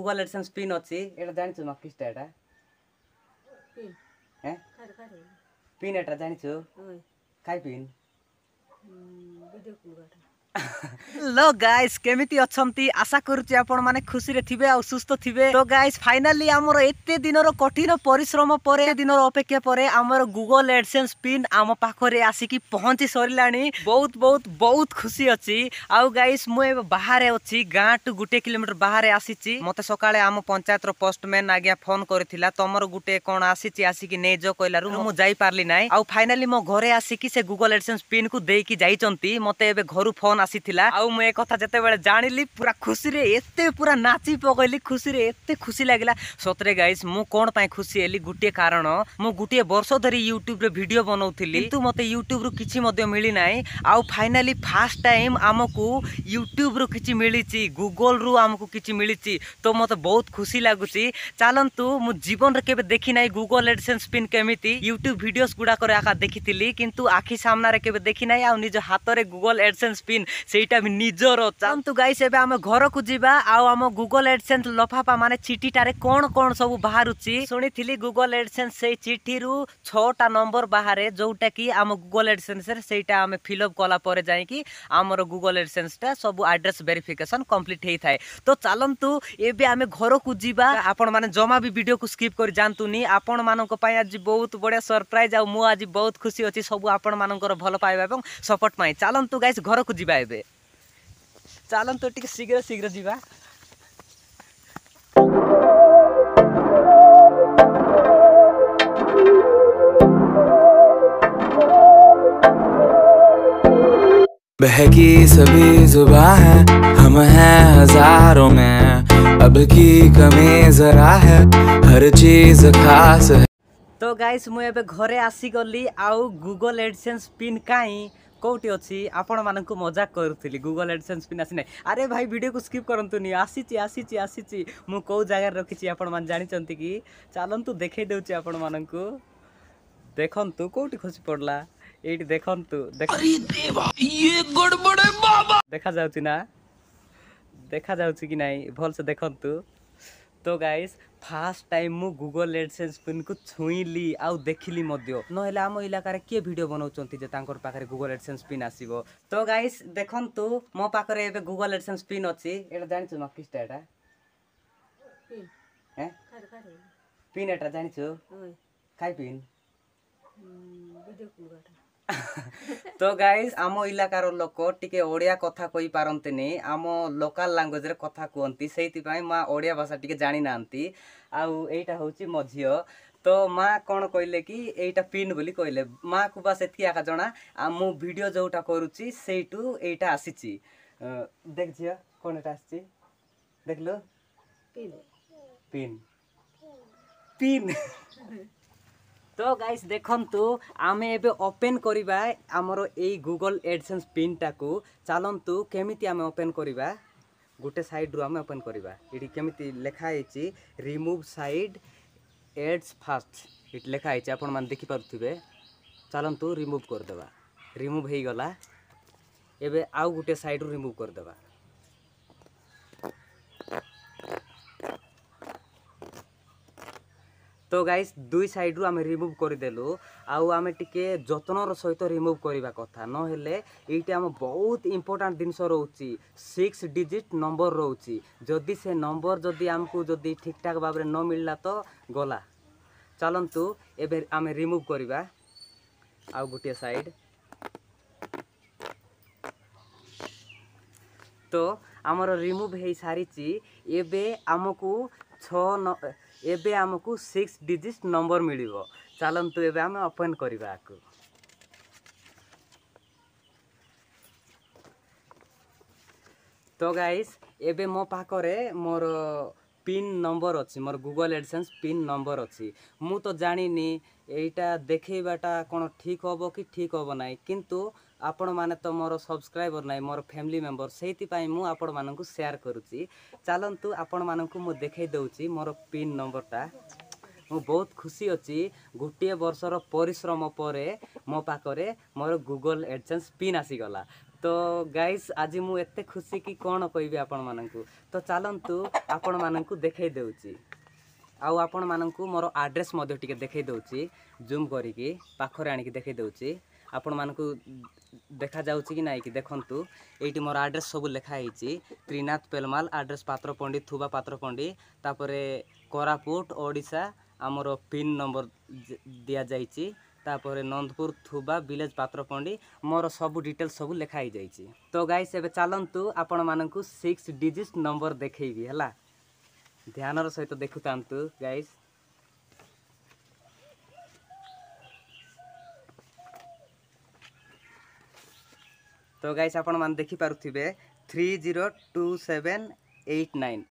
Google AdSense pin अछि एटा जानिछु मकिस्टा एटा pin हैं खारे पिन एटा जानिछु ओय काय पिन वीडियो कॉल गाटा हेलो गाइस केमिति अछंती आशा करूची आपण माने खुशी रे थिबे आ सुस्त थिबे तो गाइस फाइनली हमर एते दिनर कठिन परिश्रम परे दिनर अपेक्षा परे हमर गूगल एडसेंस पिन आम पाखरे आसिकी पहुंची सरिलानी बहुत बहुत बहुत खुशी अछि आउ गाइस मु ए बाहर अछि गां टू गुटे किलोमीटर बाहर आसीची मते सकाळे आम पंचायत रो पोस्टमैन आज्ञा फोन करथिला तमर गुटे कोन आसीची आसिकी नै जो कहलारु मु जाई पारली नाइ आउ फाइनली मो घरे आसिकी से गूगल एडसेंस पिन को देकी जाईचंती मते एबे घरु फोन आसीथिला आउ मु ए कथा जते बेले जानिली पूरा खुशी रे एते पूरा नाची पगैली खुशी रे एते खुशी लागिला सतरे गाइस मु कोन पाए खुशी हेली गुटे कारण मु गुटे वर्ष धरी YouTube रे वीडियो बनाउथिली किंतु मते YouTube रु किछि मध्ये मिली नाइ आउ फाइनली फर्स्ट टाइम हमकु YouTube रु किछि मिलिछि गूगल रु हमकु किछि मिलिछि तो मते बहुत खुशी लागुछि चालंतु मु जीवन रे केबे देखि नाइ गूगल एडसेंस पिन केमिति YouTube वीडियोस गुडा करे आका देखिथिली किंतु आखि सामना रे केबे देखि नाइ आउ निज हाथ रे गूगल एडसेंस पिन सेटा भी निजर चालंतु गाइस एबे हम घर को जीवा आउ हम गूगल एडसेंस लफाफा माने चिठीटारे कोन कोन सब बाहरुछि सुनिथिली गूगल एडसेंस से चिठी रु 6टा नंबर बाहरे जोटा कि हम गूगल एडसेंस रे सेटा हम फिल अप कला परे जाई कि हमर गूगल एडसेंस टा सब एड्रेस वेरिफिकेशन कंप्लीट हेई थाए तो चालंतु एबे हम घर को जीवा आपण माने जमा भी वीडियो को स्किप कर जानतुनी आपण मानको पय आज बहुत बड़े सरप्राइज आ मु आज बहुत खुशी अछि सब आपण मानकर भल पाइबा एवं सपोर्ट पाई चालंतु गाइस घर को जीवा एबे चालंतु टिके शीघ्र शीघ्र जीवा बहकी सभी जुबां है हम हैं हजारों में अब की कमी जरा है हर चीज खास है तो गाइस मु एबे घरे आसी गली आउ गूगल एडसेंस पिन काई कोटी अछि आपण मानकु मजाक करथली गूगल एडसेंस पिन आसी नै अरे भाई वीडियो को स्किप करंतुनी आसीची मु को जगह रखिची आपण मान जानि चंती कि चालंतु देखै देउची आपण मानकु देखंतु कोटी खसी पड़ला एठी देखंतु अरे देवा ये गड़बड़ है बाबा देखा जाउची ना देखा जाउची कि नै भल से देखंतु तो गाइस फर्स्ट टाइम मु गूगल एडसेंस पिन को छुईली आउ देखिली मध्य नहेला आम इलाका रे के वीडियो बनाउचंती जे तांकर पाखरे गूगल एडसेंस पिन आसीबो तो गाइस देखंतु मो पाखरे एबे गूगल एडसेंस पिन अछि एटा जानिछु मकिस्टा एटा पिन हैं खारे पिन एटा जानिछु ओय काय पिन वीडियो कॉल गाटा तो गाइस आमो इलाकार लोक टिके ओडिया कथा कहि पारंतनी आमो लोकल लैंग्वेज रे कथा कोंती सेति पई मा ओडिया भाषा टिके जानि नांती आउ एटा होची मझियो तो माँ कौन कहले कि एटा पिन बोली कहले माँ को बस एथि आका जना आ मु वीडियो जोटा करूची सेटू एटा आसीची देख जिया कोन एटा आसीची देखलो पिन पिन पिन तो गाइस देखंतु आमे एबे ओपन करिबा हमरो एई गूगल एडसेंस पिन टाको चालंतु केमिति आमे ओपन करिबा गुटे साइड रु आमे ओपन करिबा इडी केमिति लेखा आइची रिमूव साइड एड्स फास्ट इट लेखा आइची आपण मान देखि पारुथिबे चालंतु रिमूव कर देबा रिमूव हेई गला एबे आउ गुटे साइड रु रिमूव कर देबा तो गाइस दुई साइड रु आमे रिमूव कर देलु आउ आमे टिके जतनर सहित रिमूव करिबा कथा न हेले एटी हम बहुत इंपोर्टेंट दिनस रहउची 6 डिजिट नंबर रहउची जदी से नंबर जदी हमकु जदी ठीक ठाक बाबरे न मिलला तो गला चलंतु एबे आमे रिमूव करिबा आउ गुटे साइड तो हमर रिमूव हेई सारीची एबे हमकु 6 डिजिट नंबर मिलिबो चलंतु एबे हम ओपन करिबा आकु तो गाइस एबे मो पाखरे मोर पिन नंबर अछि मोर गूगल एडसेंस पिन नंबर अछि मु तो जानिनी एटा देखैबाटा कोन ठीक होबो कि ठीक होबो नै किंतु आपण माने तो मोर सब्सक्राइबर नै मोर फैमिली मेंबर सेति पई मु आपण मानकु शेयर करूची चलंतु आपण मानकु मु देखै दउची मोर पिन नंबरटा मु बहुत खुशी अछि गुटिए वर्षर परिश्रम परे मो पाखरे मोर गूगल एडसेंस पिन आसी गला तो गाइस आज मु एते खुशी कि कौन कहबी आपण मानकू तो चलंतु आपण मानकू देखै देउची आउ आपण मानकू मोर एड्रेस मध्ये टिके देखै देउची जूम करिकी पाखरे आनिकी देखै देउची आपण मानकू देखा जाउची कि नाही कि देखंतु एठी मोर एड्रेस सब लिखा हिची त्रिनाथ पेलमाल एड्रेस पात्रपंडी थुबा पात्रपंडी तापरे कोरापुट ओडिशा आमर पिन नंबर दिया जाइची तापरे नंदपुर थुबा विलेज पात्रपंडी मोर सब डिटेल सब लिखा ही जाइची। तो गाइस एबे चलंतु आपण मानकू 6 डिजिट नंबर देखैबी हला ध्यानर सहित देखुतांतु गाइस। तो गाइस आपण मान देखि पारुथिबे 302789